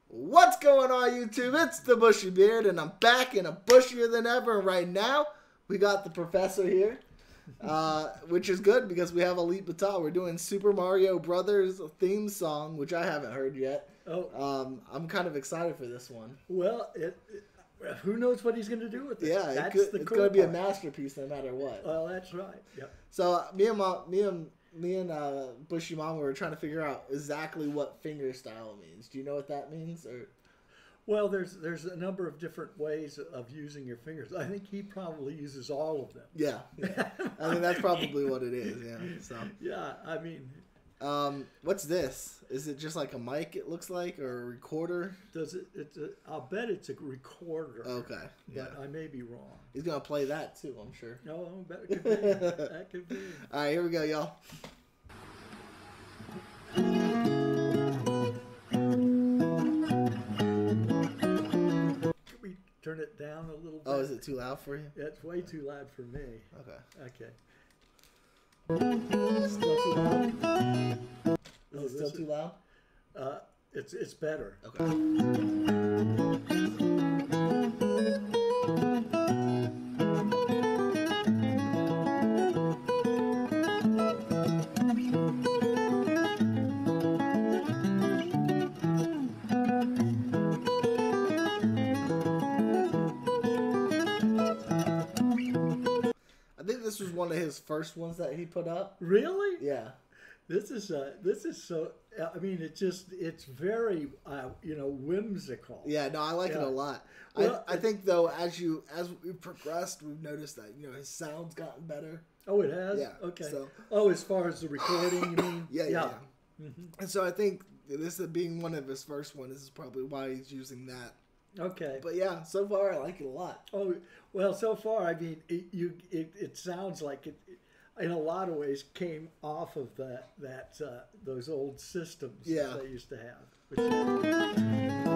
What's going on, YouTube? It's the Bushy Beard, and I'm back and I'm bushier than ever. And right now, we got the professor here, which is good because we have Elite Batal. We're doing Super Mario Brothers theme song, which I haven't heard yet. I'm kind of excited for this one. Well, who knows what he's going to do with it? Yeah, it's going to be a masterpiece no matter what. Well, that's right. Yep. So me and Bushy Mama were trying to figure out exactly what finger style means. Do you know what that means? Or well, there's a number of different ways of using your fingers. I think he probably uses all of them. Yeah. I mean, that's probably what it is. Yeah. So. Yeah, I mean. What's this? Is it just like a mic? It looks like, or a recorder? I'll bet it's a recorder. Okay. Yeah. But I may be wrong. He's gonna play that too, I'm sure. No, I bet it could be. That could be. All right, here we go, y'all. Can we turn it down a little bit? Oh, is it too loud for you? It's way too loud for me. Okay. Okay. Still too loud? Is it still too loud? It's better. Okay. I think this was one of his first ones that he put up. Really? Yeah. This is so. I mean, it's very whimsical. Yeah, no, I like it a lot. Well, I think though, as we progressed, we've noticed that his sound's gotten better. Oh, it has. Yeah. Okay. So, as far as the recording, you mean? Yeah. Mm-hmm. And so I think this being one of his first ones, this is probably why he's using that. Okay. But yeah, so far I like it a lot. Oh well, so far I mean, it sounds like it. In a lot of ways, came off of those old systems that they used to have.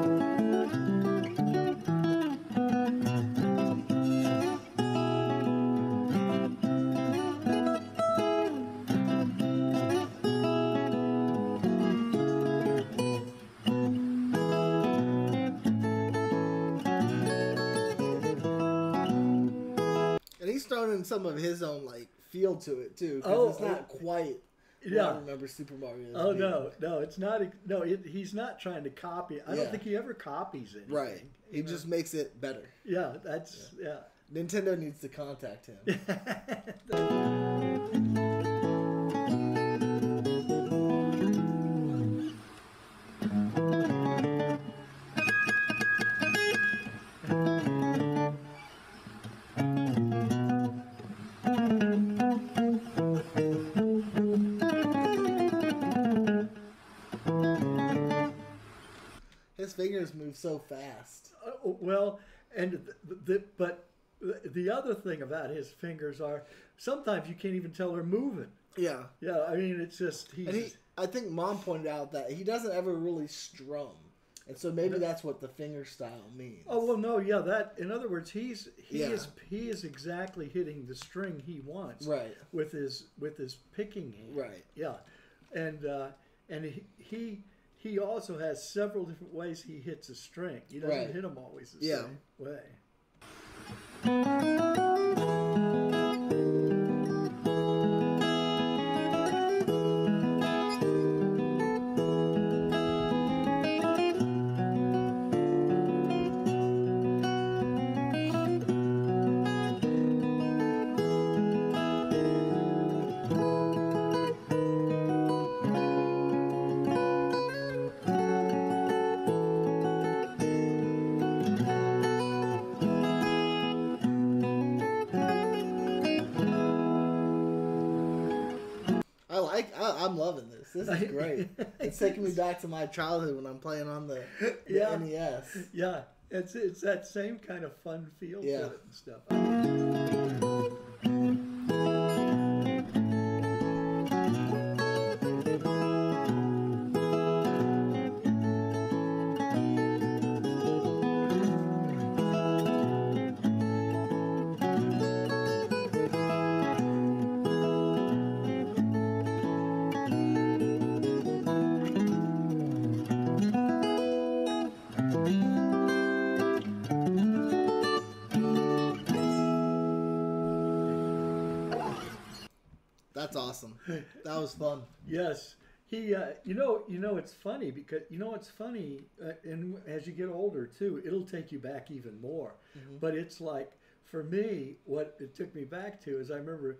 And he's thrown in some of his own feel to it too, because it's not quite. Yeah, I remember Super Mario. Oh no, it's not. No, he's not trying to copy. I don't think he ever copies anything. Right. He just makes it better. Yeah, that's yeah. Nintendo needs to contact him. His fingers move so fast. Well, and but the other thing about his fingers are sometimes you can't even tell they're moving. Yeah. Yeah, I mean it's just I think Mom pointed out that he doesn't ever really strum, and so maybe that's what the finger style means. Oh well, no, yeah, that in other words, he is exactly hitting the string he wants. Right. With his picking hand. Right. Yeah, and he also has several different ways he hits a string. He doesn't hit them always the same way. I'm loving this. This is great. It's taking me back to my childhood when I'm playing on the NES. Yeah, it's that same kind of fun feel to it and stuff. That's awesome. That was fun. Yes. He, it's funny because and as you get older too, it'll take you back even more. Mm-hmm. But it's like, for me, what it took me back to is I remember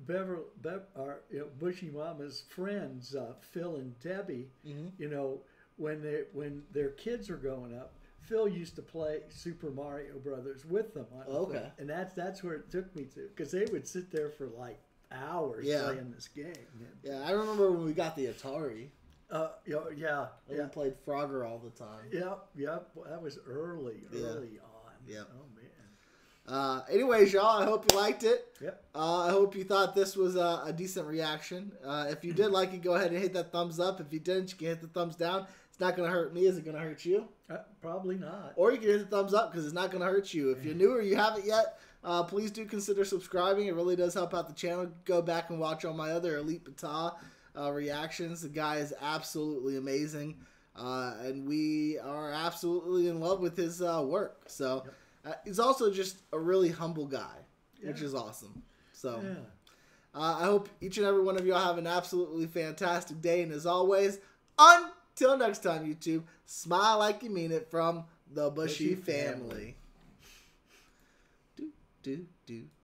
Bushy Mama's friends, Phil and Debbie, mm-hmm. When their kids were growing up, Phil used to play Super Mario Brothers with them. Okay. And that's where it took me to, because they would sit there for like hours playing this game. Yeah, I remember when we got the Atari. Yeah. We played Frogger all the time. Yep. Well, that was early on. Yep. Oh, man. Anyways, y'all, I hope you liked it. Yep. I hope you thought this was a decent reaction. If you did like it, go ahead and hit that thumbs up. If you didn't, you can hit the thumbs down. It's not going to hurt me. Is it going to hurt you? Probably not. Or you can hit the thumbs up because it's not going to hurt you. If you're new or you haven't yet, please do consider subscribing. It really does help out the channel. Go back and watch all my other Elite Batah reactions. The guy is absolutely amazing. And we are absolutely in love with his work. So he's also just a really humble guy, which is awesome. So I hope each and every one of y'all have an absolutely fantastic day. And as always, until next time, YouTube, smile like you mean it from the Bushy family. Do.